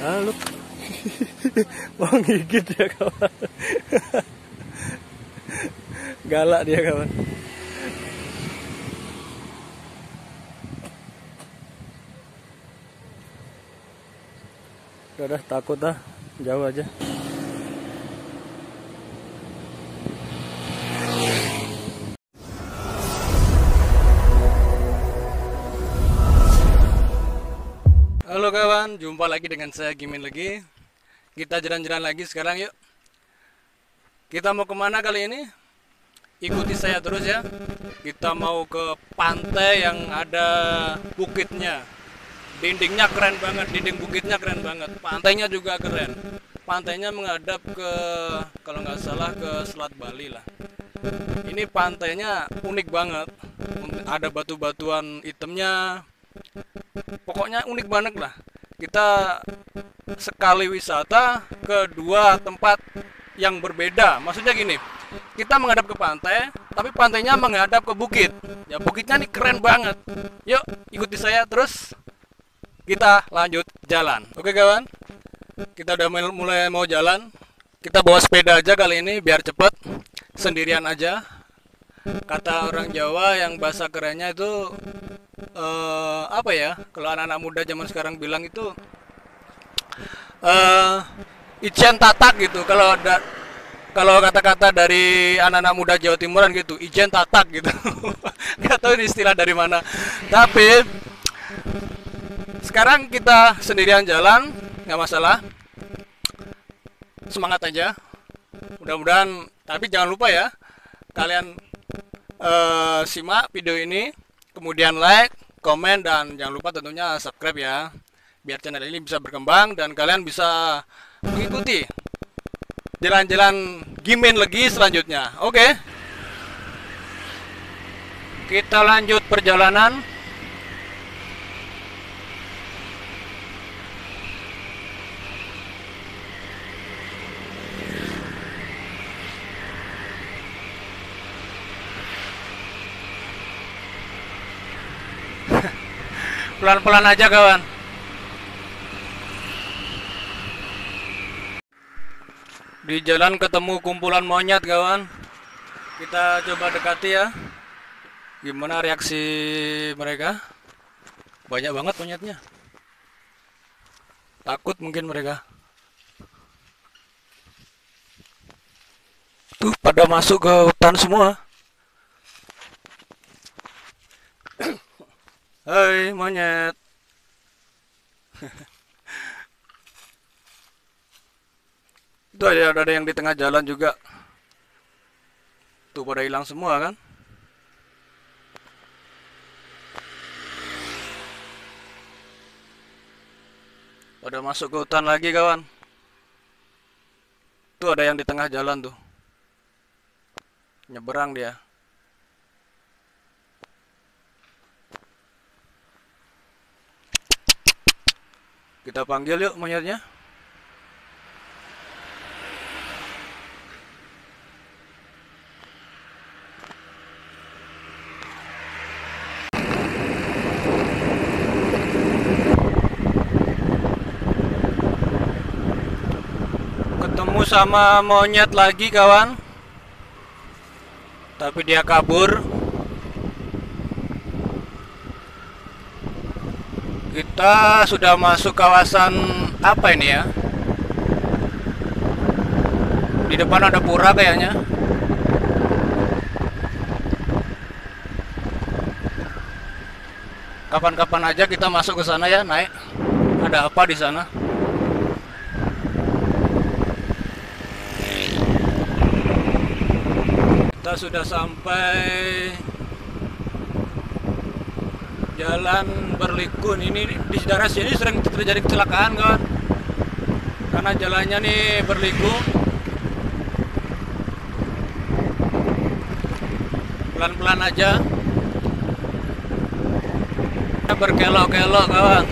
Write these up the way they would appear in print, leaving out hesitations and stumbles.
Ah, lu mau gigit ya kawan. Galak dia kawan. Udah takut dah, jauh aja. Halo kawan, jumpa lagi dengan saya Gimin lagi. Kita jalan-jalan lagi sekarang yuk. Kita mau kemana kali ini? Ikuti saya terus ya. Kita mau ke pantai yang ada bukitnya. Dindingnya keren banget, dinding bukitnya keren banget. Pantainya juga keren. Pantainya menghadap ke, kalau nggak salah, ke Selat Bali lah. Ini pantainya unik banget. Ada batu-batuan hitamnya. Pokoknya unik banget lah. Kita sekali wisata ke dua tempat yang berbeda. Maksudnya gini, kita menghadap ke pantai, tapi pantainya menghadap ke bukit. Ya bukitnya nih keren banget. Yuk ikuti saya terus. Kita lanjut jalan. Oke kawan, kita udah mulai mau jalan. Kita bawa sepeda aja kali ini biar cepet. Sendirian aja. Kata orang Jawa yang bahasa kerennya itu apa ya? Kalau anak-anak muda zaman sekarang bilang itu ijen tatak gitu. Kalau kata-kata dari anak-anak muda Jawa Timuran gitu, ijen tatak gitu. Nggak tahu ini istilah dari mana. Tapi sekarang kita sendirian jalan, nggak masalah. Semangat aja. Mudah-mudahan, tapi jangan lupa ya, kalian simak video ini, kemudian like, komen, dan jangan lupa tentunya subscribe ya, biar channel ini bisa berkembang dan kalian bisa mengikuti jalan-jalan Gimin lagi selanjutnya. Oke, kita lanjut perjalanan. Pelan-pelan aja kawan. Di jalan ketemu kumpulan monyet kawan. Kita coba dekati ya. Gimana reaksi mereka? Banyak banget monyetnya. Takut mungkin mereka. Tuh pada masuk ke hutan semua. Hai monyet. Itu ada yang di tengah jalan juga. Tuh pada hilang semua kan. Pada masuk ke hutan lagi kawan. Tuh ada yang di tengah jalan tuh. Nyeberang dia. Kita panggil yuk monyetnya. Ketemu sama monyet lagi kawan. Tapi dia kabur. Kita sudah masuk kawasan apa ini ya? Di depan ada pura kayaknya. Kapan-kapan aja kita masuk ke sana ya, naik. Ada apa di sana? Kita sudah sampai Jalan Berliku. Ini di daerah sini sering terjadi kecelakaan kawan, karena jalannya nih berliku. Pelan-pelan aja, berkelok-kelok kawan.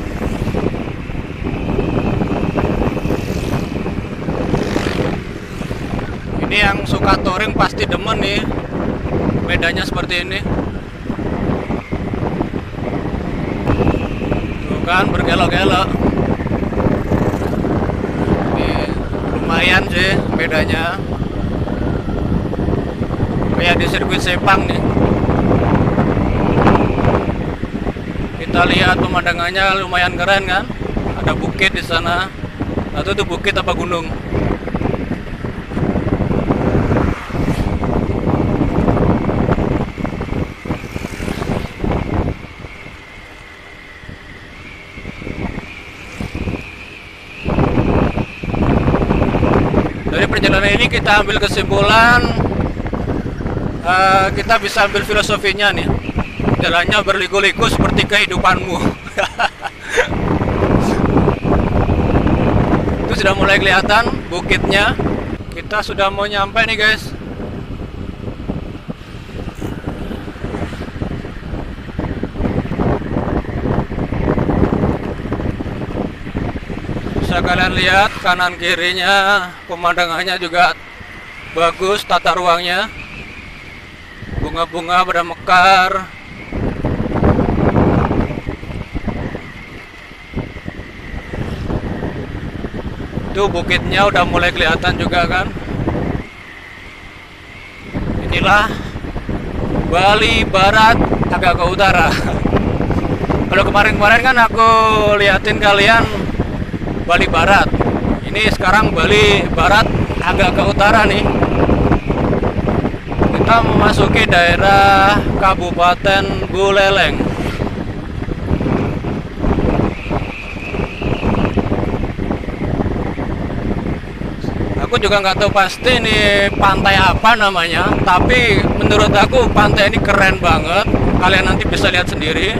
Ini yang suka touring pasti demen nih, bedanya seperti ini. Tuh kan berkelok-kelok. lumayan sih bedanya, kayak di sirkuit Sepang nih. Kita lihat pemandangannya lumayan keren kan, ada bukit di sana. Atau itu bukit apa gunung? Dari perjalanan ini kita ambil kesimpulan, kita bisa ambil filosofinya nih. Jalannya berliku-liku seperti kehidupanmu. Itu sudah mulai kelihatan bukitnya. Kita sudah mau nyampe nih guys. Bisa kalian lihat kanan kirinya, pemandangannya juga bagus, tata ruangnya. Bunga-bunga pada mekar. Itu bukitnya udah mulai kelihatan juga kan. Inilah Bali Barat agak ke utara. Kalau kemarin-kemarin kan aku liatin kalian Bali Barat. Ini sekarang Bali Barat agak ke utara nih. Kita memasuki daerah Kabupaten Buleleng. Aku juga nggak tahu pasti ini pantai apa namanya, tapi menurut aku pantai ini keren banget. Kalian nanti bisa lihat sendiri.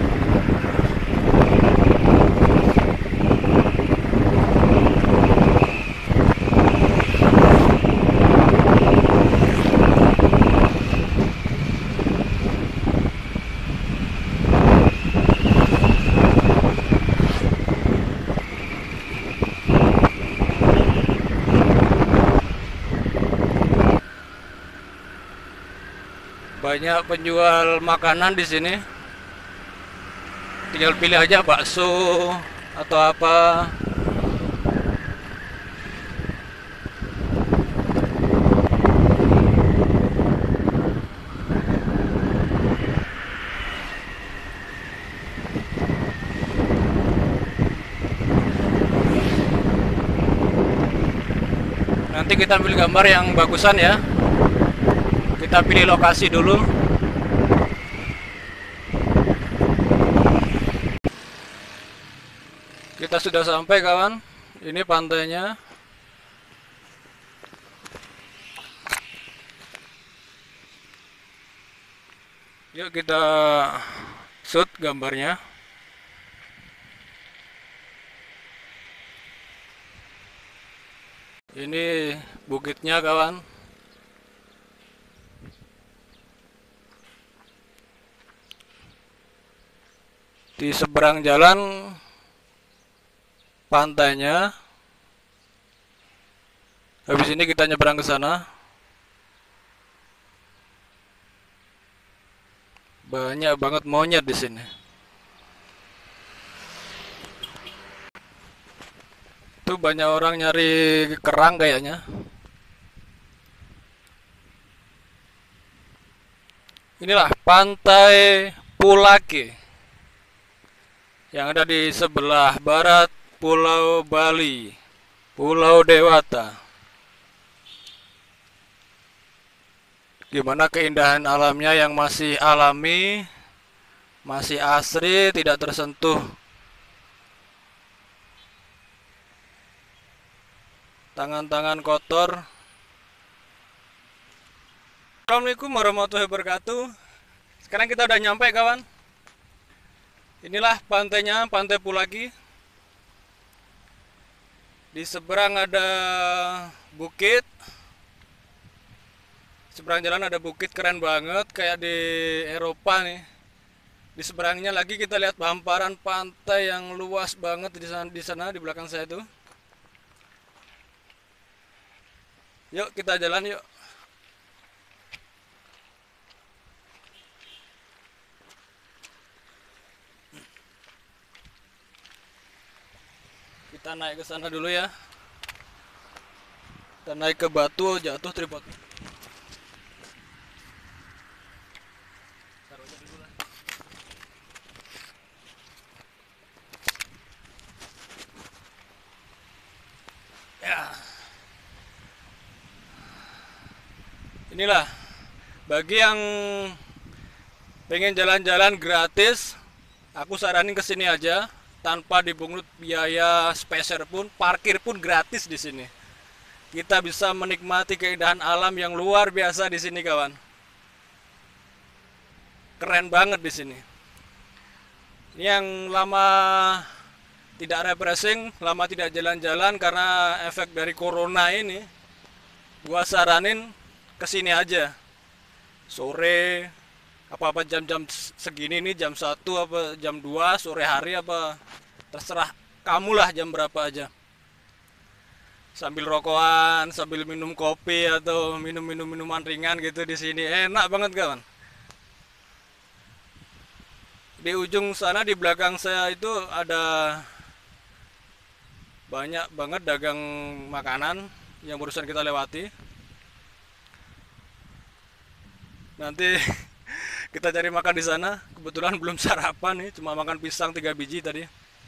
Banyak penjual makanan di sini. Tinggal pilih aja bakso atau apa. Nanti kita ambil gambar yang bagusan ya. Kita pilih lokasi dulu. Kita sudah sampai kawan. Ini pantainya. Yuk kita shoot gambarnya. Ini bukitnya kawan. Di seberang jalan pantainya. Habis ini kita nyebrang ke sana. Banyak banget monyet di sini. Tuh banyak orang nyari kerang kayaknya. Inilah pantai Pulake yang ada di sebelah barat Pulau Bali, Pulau Dewata. Gimana keindahan alamnya yang masih alami, masih asri, tidak tersentuh tangan-tangan kotor. Assalamualaikum warahmatullahi wabarakatuh. Sekarang kita udah nyampe kawan. Inilah pantainya, Pantai Pulake. Di seberang ada bukit. Seberang jalan ada bukit keren banget kayak di Eropa nih. Di seberangnya lagi kita lihat hamparan pantai yang luas banget di sana di belakang saya tuh. Yuk kita jalan yuk. Kita naik ke sana dulu ya. Kita naik ke batu, jatuh tripod. Taruh aja dulu lah. Ya, inilah bagi yang pengen jalan-jalan gratis, aku saranin kesini aja tanpa dipungut biaya spesial pun, parkir pun gratis di sini. Kita bisa menikmati keindahan alam yang luar biasa di sini, kawan. Keren banget di sini. Ini yang lama tidak refreshing, lama tidak jalan-jalan karena efek dari corona ini, gua saranin kesini aja. Sore, apa-apa jam-jam segini nih, jam 1 apa jam 2 sore hari, apa terserah kamu lah jam berapa aja. Sambil rokokan, sambil minum kopi atau minum-minum minuman ringan gitu di sini. Enak banget, kawan. Di ujung sana di belakang saya itu ada banyak banget dagang makanan yang barusan kita lewati. Nanti kita cari makan di sana. Kebetulan belum sarapan nih, cuma makan pisang 3 biji tadi.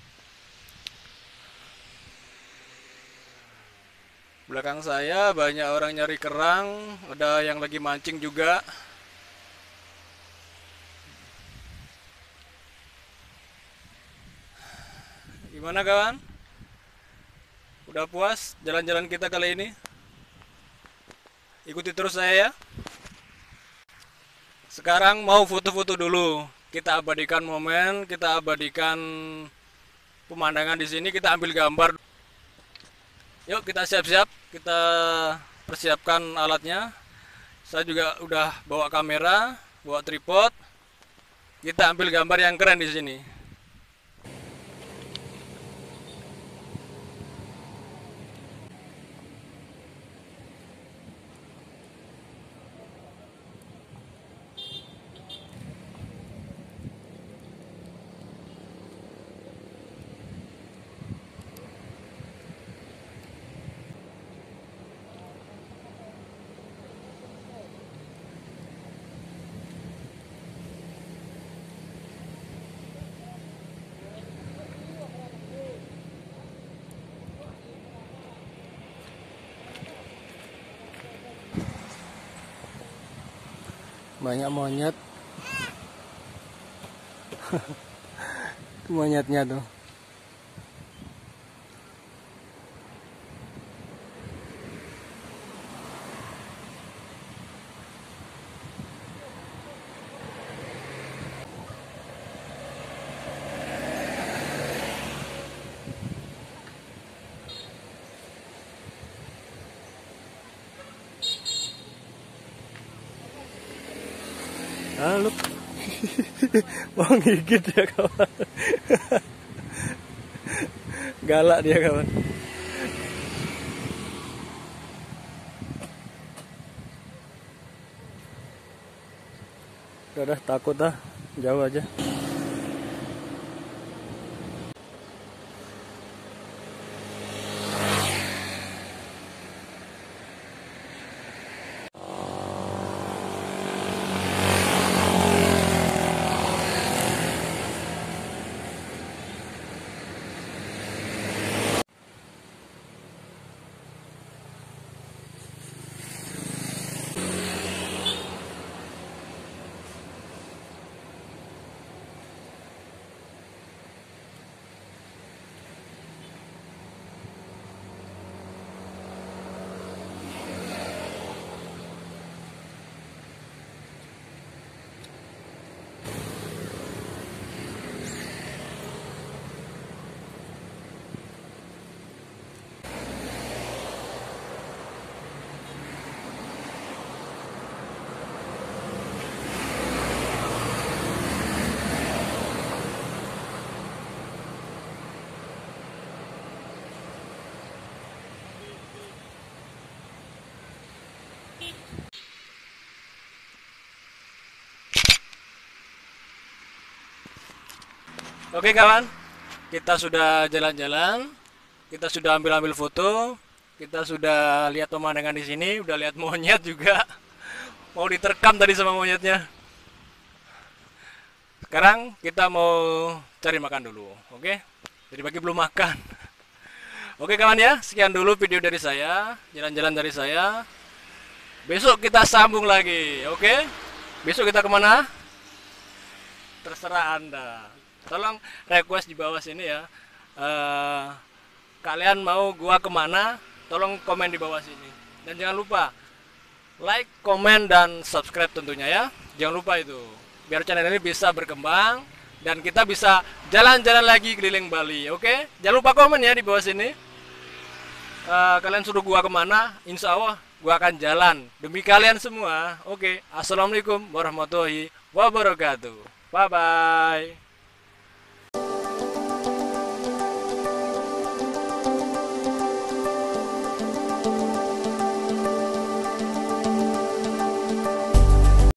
Belakang saya banyak orang nyari kerang, ada yang lagi mancing juga. Gimana, kawan? Udah puas jalan-jalan kita kali ini? Ikuti terus saya ya. Sekarang mau foto-foto dulu. Kita abadikan momen, kita abadikan pemandangan di sini, kita ambil gambar. Yuk kita siap-siap, kita persiapkan alatnya. Saya juga udah bawa kamera, bawa tripod. Kita ambil gambar yang keren di sini. Banyak monyet. Monyetnya tuh. Halo. Mau gigit ya, kawan. Galak dia, kawan. Udah takut dah, jauh aja. Oke, kawan, kita sudah jalan-jalan, kita sudah ambil-ambil foto. Kita sudah lihat pemandangan di sini, udah lihat monyet juga. Mau diterkam tadi sama monyetnya. Sekarang kita mau cari makan dulu, oke? Jadi pagi belum makan. Oke kawan ya, sekian dulu video dari saya, jalan-jalan dari saya. Besok kita sambung lagi, oke? Besok kita kemana? Terserah Anda. Tolong request di bawah sini ya. Kalian mau gua kemana? Tolong komen di bawah sini. Dan jangan lupa like, komen, dan subscribe tentunya ya. Jangan lupa itu. Biar channel ini bisa berkembang dan kita bisa jalan-jalan lagi keliling Bali, oke? Jangan lupa komen ya di bawah sini. Kalian suruh gua kemana? Insya Allah gua akan jalan demi kalian semua. Oke. Assalamualaikum warahmatullahi wabarakatuh. Bye bye.